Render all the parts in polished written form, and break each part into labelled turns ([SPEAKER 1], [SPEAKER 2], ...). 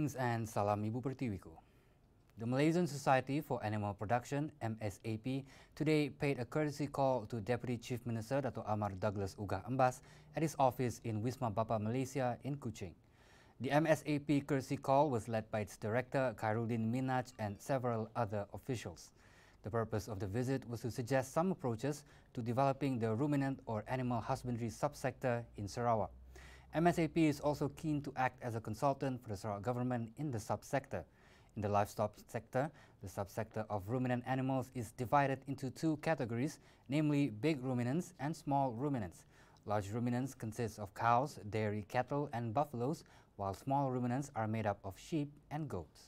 [SPEAKER 1] Greetings and salam Ibu Pertiwiku. The Malaysian Society for Animal Production, MSAP, today paid a courtesy call to Deputy Chief Minister Dato' Amar Douglas Ugah Embas at his office in Wisma Bapa Malaysia in Kuching. The MSAP courtesy call was led by its director, Khairuddin Minaj, and several other officials. The purpose of the visit was to suggest some approaches to developing the ruminant or animal husbandry subsector in Sarawak. MSAP is also keen to act as a consultant for the Sarawak government in the subsector. In the livestock sector, the subsector of ruminant animals is divided into two categories, namely big ruminants and small ruminants. Large ruminants consist of cows, dairy cattle, and buffaloes, while small ruminants are made up of sheep and goats.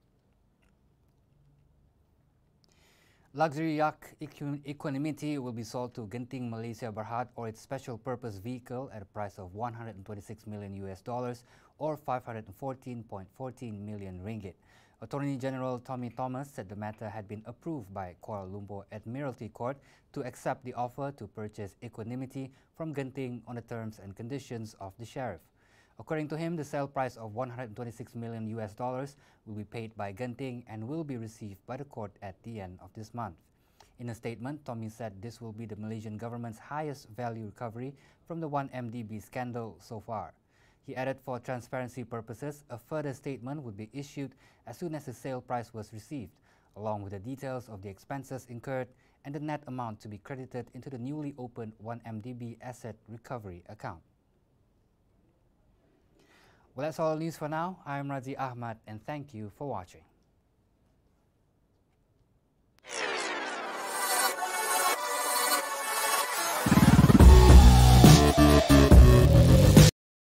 [SPEAKER 1] Luxury yacht Equanimity will be sold to Genting Malaysia Berhad or its special purpose vehicle at a price of $126 million or 514.14 million ringgit. Attorney General Tommy Thomas said the matter had been approved by Kuala Lumpur Admiralty Court to accept the offer to purchase Equanimity from Genting on the terms and conditions of the sheriff. According to him, the sale price of $126 million will be paid by Genting and will be received by the court at the end of this month. In a statement, Tommy said this will be the Malaysian government's highest value recovery from the 1MDB scandal so far. He added for transparency purposes, a further statement would be issued as soon as the sale price was received, along with the details of the expenses incurred and the net amount to be credited into the newly opened 1MDB asset recovery account. Well, that's all the news for now. I'm Razi Ahmad and thank you for watching.